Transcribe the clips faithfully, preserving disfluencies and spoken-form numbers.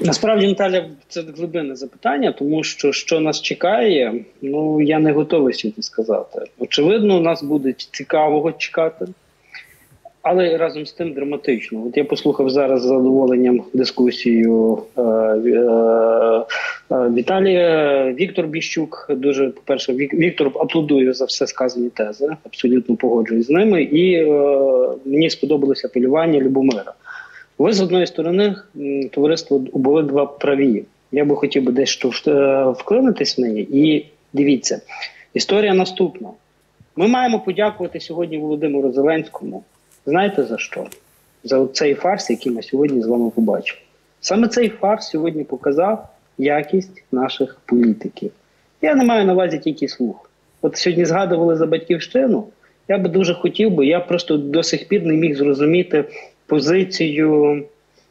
Насправді, Наталя, це глибинне запитання, тому що що нас чекає, ну я не готовий сьогодні сказати. Очевидно, нас буде цікавого чекати, але разом з тим драматично. От я послухав зараз з задоволенням дискусію е, е, е, Віталія. Віктор Біщук, дуже, по-перше, Віктор аплодує за все сказані тези, абсолютно погоджуюсь з ними, і е, мені сподобалося апелювання Любомира. Ви, з одної сторони, товариство обидва праві. Я би хотів би дещо вклинитись в неї. І дивіться, історія наступна. Ми маємо подякувати сьогодні Володимиру Зеленському. Знаєте за що? За цей фарс, який ми сьогодні з вами побачили. Саме цей фарс сьогодні показав якість наших політиків. Я не маю на увазі тільки слух. От сьогодні згадували за Батьківщину. Я би дуже хотів би, я просто до сих пір не міг зрозуміти позицію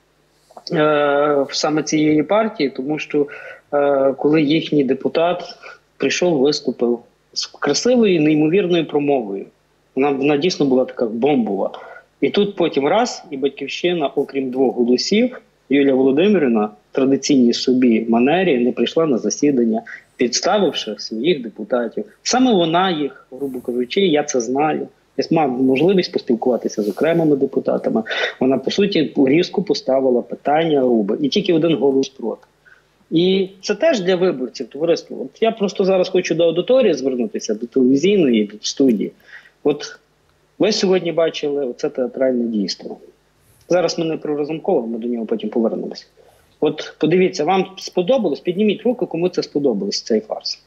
е, саме цієї партії, тому що е, коли їхній депутат прийшов, виступив з красивою, неймовірною промовою, вона, вона дійсно була така бомбова. І тут потім раз, і Батьківщина, окрім двох голосів, Юлія Володимирівна в традиційній собі манері не прийшла на засідання, підставивши своїх депутатів. Саме вона їх, грубо кажучи, я це знаю. Я мав можливість поспілкуватися з окремими депутатами. Вона, по суті, різко поставила питання Руби. І тільки один голос проти. І це теж для виборців, товариство. От я просто зараз хочу до аудиторії звернутися, до телевізійної, до студії. От ви сьогодні бачили оце театральне дійство. Зараз ми не про Разумкова, ми до нього потім повернемося. От подивіться, вам сподобалось? Підніміть руку, кому це сподобалось, цей фарс.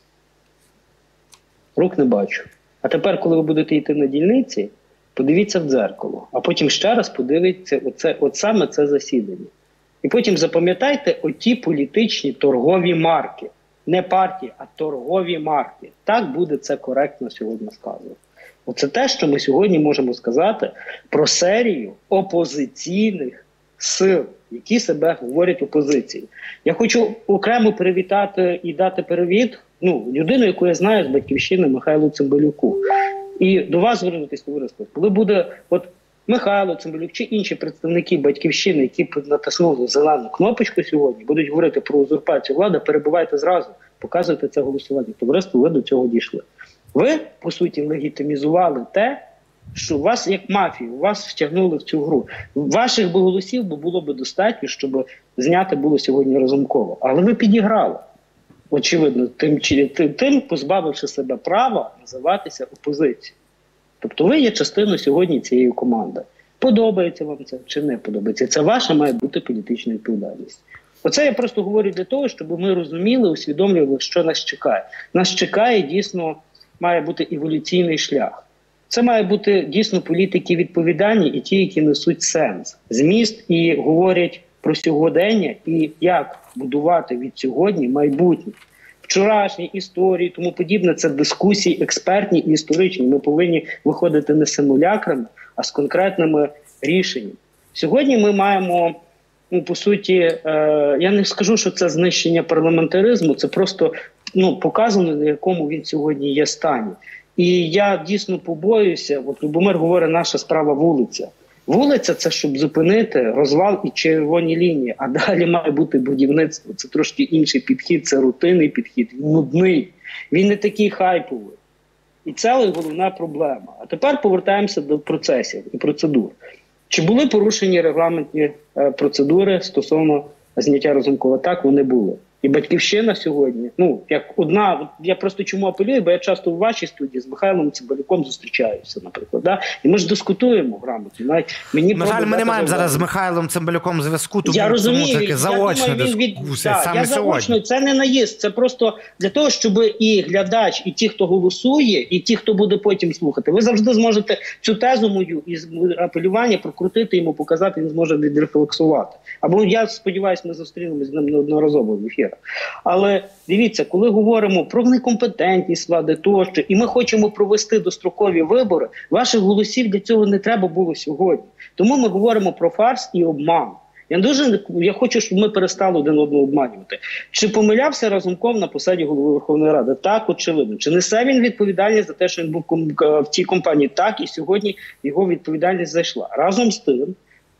Рук не бачу. А тепер, коли ви будете йти на дільниці, подивіться в дзеркало, а потім ще раз подивіться оце, от саме це засідання. І потім запам'ятайте оті політичні торгові марки. Не партії, а торгові марки. Так буде це коректно сьогодні сказано. Оце те, що ми сьогодні можемо сказати про серію опозиційних сил, які себе говорять опозицією. Я хочу окремо привітати і дати привіт ну, людину, яку я знаю з Батьківщини, Михайлу Цимбалюку. І до вас звернутися, товариство. Коли буде от Михайло Цимбалюк чи інші представники Батьківщини, які натиснули зелену кнопочку сьогодні, будуть говорити про узурпацію влади, перебувайте зразу, показуйте це голосування. Товариство, ви до цього дійшли. Ви, по суті, легітимізували те, що вас, як мафію, вас втягнули в цю гру. Ваших би голосів було б достатньо, щоб зняти було сьогодні Разумкова. Але ви підіграли. Очевидно, тим, тим позбавивши себе права називатися опозицією. Тобто ви є частиною сьогодні цієї команди. Подобається вам це чи не подобається? Це ваша має бути політична відповідальність. Оце я просто говорю для того, щоб ми розуміли, усвідомлювали, що нас чекає. Нас чекає дійсно, має бути еволюційний шлях. Це має бути дійсно політики відповідальні і ті, які несуть сенс, зміст і говорять про сьогодення і як будувати від сьогодні майбутнє. Вчорашні історії, тому подібне, це дискусії експертні і історичні. Ми повинні виходити не симулякрами, а з конкретними рішеннями. Сьогодні ми маємо, ну, по суті, е, я не скажу, що це знищення парламентаризму, це просто ну, показано, на якому він сьогодні є стані. І я дійсно побоююся, от Любомир говорить, наша справа вулиця. Вулиця – це щоб зупинити розвал і червоні лінії, а далі має бути будівництво. Це трошки інший підхід, це рутинний підхід, він нудний, він не такий хайповий. І це головна проблема. А тепер повертаємося до процесів і процедур. Чи були порушені регламентні е, процедури стосовно зняття Разумкова? Так, вони були. І Батьківщина сьогодні, ну, як одна, я просто чому апелюю, бо я часто в вашій студії з Михайлом Цимбалюком зустрічаюся, наприклад, да? І ми ж дискутуємо грамотно. Навіть мені На жаль, ми не маємо зараз з Михайлом Цимбалюком зв'язку, тому я розумію, таки я заочна думаю, він від... дискусія, да, саме я сьогодні. Заочно, це не наїзд, це просто для того, щоб і глядач, і ті, хто голосує, і ті, хто буде потім слухати, ви завжди зможете цю тезу мою із апелювання прокрутити йому, показати, він зможе відрефлексувати. Або я сподіваюся, ми зустрінемось з ним неодноразово в ефірах. Але дивіться, коли говоримо про некомпетентність влади тощо, і ми хочемо провести дострокові вибори, ваших голосів для цього не треба було сьогодні. Тому ми говоримо про фарс і обман. Я дуже я хочу, щоб ми перестали один одного обманювати. Чи помилявся Разумков на посаді голови Верховної Ради? Так, очевидно. Чи несе він відповідальність за те, що він був в цій компанії? Так, і сьогодні його відповідальність зайшла. Разом з тим,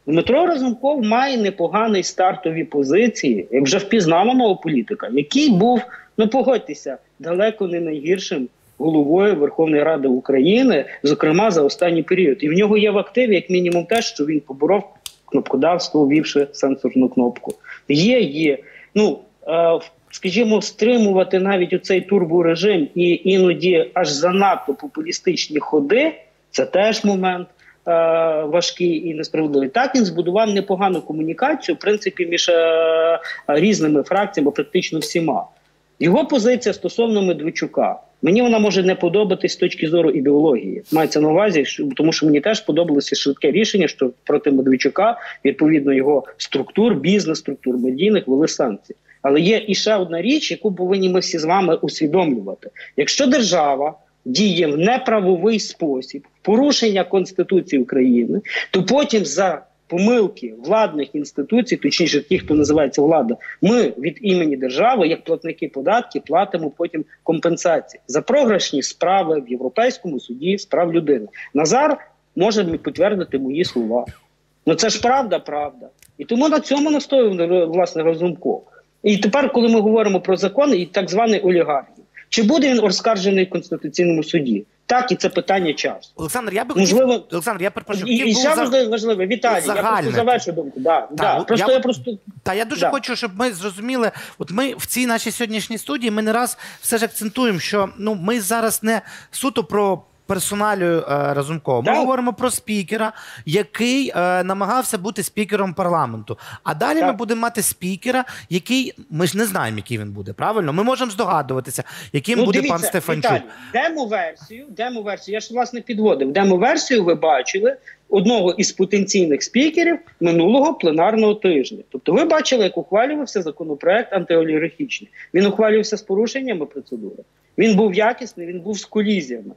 Дмитро Разумков має непоганий стартові позиції, як вже впізнаваного політика, який був, ну погодьтеся, далеко не найгіршим головою Верховної Ради України, зокрема за останній період. І в нього є в активі, як мінімум, те, що він поборов кнопкодавство, ввівши сенсорну кнопку. Є, є. Ну, е, скажімо, стримувати навіть у цей турборежим і іноді аж занадто популістичні ходи, це теж момент е, важкий і несправедливий. Так, він збудував непогану комунікацію, в принципі, між е, різними фракціями, практично всіма. Його позиція стосовно Медведчука. Мені вона може не подобатись з точки зору ідеології. Мається на увазі, тому що мені теж подобалося швидке рішення, що проти Медведчука, відповідно його структур, бізнес-структур медійних вели санкції. Але є і ще одна річ, яку повинні ми всі з вами усвідомлювати. Якщо держава діє в неправовий спосіб, порушення Конституції України, то потім за помилки владних інституцій, точніше ті, хто називається влада, ми від імені держави, як платники податків, платимо потім компенсації за програшні справи в Європейському суді з прав людини. Назар може підтвердити мої слова. Ну це ж правда, правда. І тому на цьому настоював, власне, Разумков. І тепер, коли ми говоримо про закони і так званий олігархів, чи буде він оскаржений в Конституційному суді? Так, і це питання часу. Олександр, я би Можливо, хотів... Олександр, я перепрошую. І, і ще за... важливе, Віталій, я просто завершу думку. Да, та, да, просто я, я просто... Та я дуже да. хочу, щоб ми зрозуміли, от ми в цій нашій сьогоднішній студії, ми не раз все ж акцентуємо, що ну, ми зараз не суто про персоналію е, Разумкова. Ми так. говоримо про спікера, який е, намагався бути спікером парламенту. А далі так. ми будемо мати спікера, який, ми ж не знаємо, який він буде, правильно? Ми можемо здогадуватися, яким ну, буде дивіться, пан Стефанчук. Віталій, демо-версію, демо-версію, я ж власне підводив, демо-версію ви бачили одного із потенційних спікерів минулого пленарного тижня. Тобто ви бачили, як ухвалювався законопроект антиолігархічний. Він ухвалювався з порушеннями процедури. Він був якісний, він був з колізіями.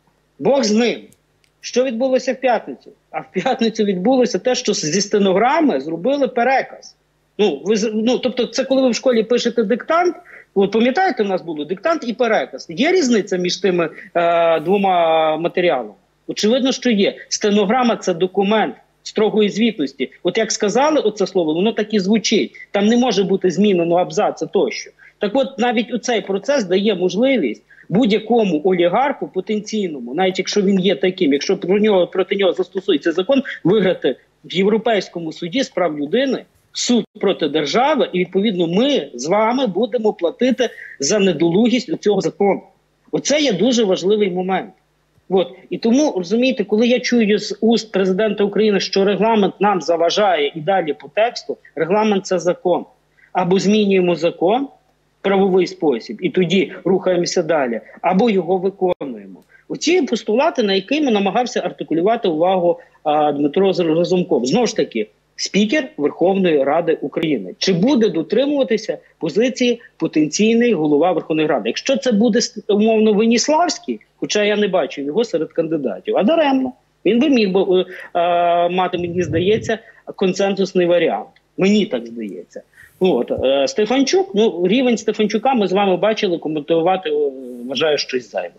Бог з ним. Що відбулося в п'ятницю? А в п'ятницю відбулося те, що зі стенограми зробили переказ. Ну, ви, ну, тобто це коли ви в школі пишете диктант, от пам'ятаєте, у нас було диктант і переказ. Є різниця між тими е, двома матеріалами? Очевидно, що є. Стенограма – це документ строгої звітності. От як сказали оце слово, воно так і звучить. Там не може бути змінено абзаца тощо. Так от навіть у цей процес дає можливість будь-якому олігарху потенційному, навіть якщо він є таким, якщо про нього, проти нього застосується закон, виграти в Європейському суді з прав людини суд проти держави, і відповідно ми з вами будемо платити за недолугість цього закону. Оце є дуже важливий момент. От. І тому, розумієте, коли я чую з уст президента України, що регламент нам заважає і далі по тексту, регламент – це закон. Або змінюємо закон, правовий спосіб, і тоді рухаємося далі, або його виконуємо. Оці постулати, на якими намагався артикулювати увагу а, Дмитро Разумков. Знову ж таки, спікер Верховної Ради України. Чи буде дотримуватися позиції потенційний голова Верховної Ради? Якщо це буде, умовно, Веніславський, хоча я не бачу його серед кандидатів, а даремно. Він би міг би, а, мати, мені здається, консенсусний варіант. Мені так здається. От, е, Стефанчук, ну, рівень Стефанчука ми з вами бачили, коментувати, вважаю, щось зайве.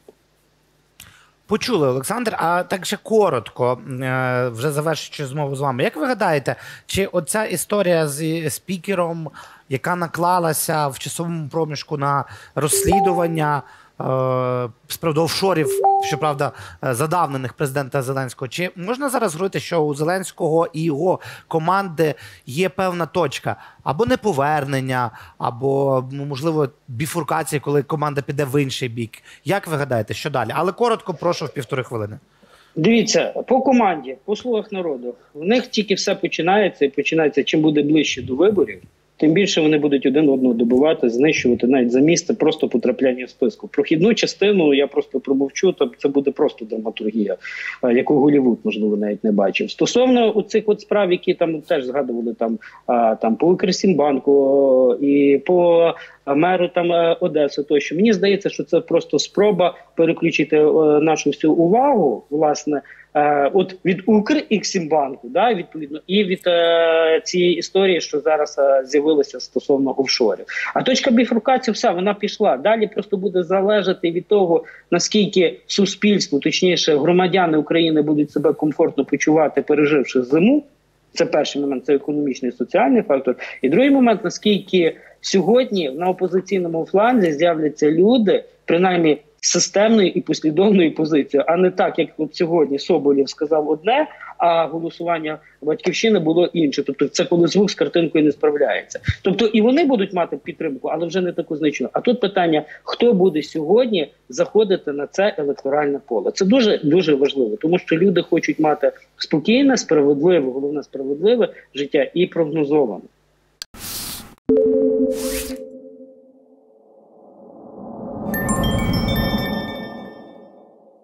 Почули, Олександр. А так ще коротко, е, вже завершуючи змову з вами. Як ви гадаєте, чи оця історія з спікером, яка наклалася в часовому проміжку на розслідування з приводу офшорів, щоправда, задавнених президента Зеленського. Чи можна зараз говорити, що у Зеленського і його команди є певна точка або неповернення, або, можливо, біфуркації, коли команда піде в інший бік? Як ви гадаєте, що далі? Але коротко, прошу, в півтори хвилини. Дивіться, по команді, по «Слугах народу», в них тільки все починається, і починається, чим буде ближче до виборів, тим більше вони будуть один одного добивати, знищувати навіть за місце просто потрапляння в списку. Прохідну частину я просто промовчу, там це буде просто драматургія, яку Голлівуд, можливо, навіть не бачив. Стосовно оцих от справ, які там теж згадували там, там по Укрексімбанку і по меру там Одеси тощо, мені здається, що це просто спроба переключити нашу всю увагу, власне, от від Укрексімбанку, да, відповідно, і від е, цієї історії, що зараз е, з'явилася стосовно офшорів. А точка біфуркації, все, вона пішла. Далі просто буде залежати від того, наскільки суспільство, точніше, громадяни України будуть себе комфортно почувати, переживши зиму, Це перший момент, це економічний і соціальний фактор. І другий момент, наскільки сьогодні на опозиційному фланзі з'являться люди, принаймні з системною і послідовною позицією, а не так, як от сьогодні Соболєв сказав одне, а голосування Батьківщини було інше. Тобто це коли звук з картинкою не справляється. Тобто і вони будуть мати підтримку, але вже не таку значну. А тут питання, хто буде сьогодні заходити на це електоральне поле. Це дуже, дуже важливо, тому що люди хочуть мати спокійне, справедливе, головне справедливе життя і прогнозоване.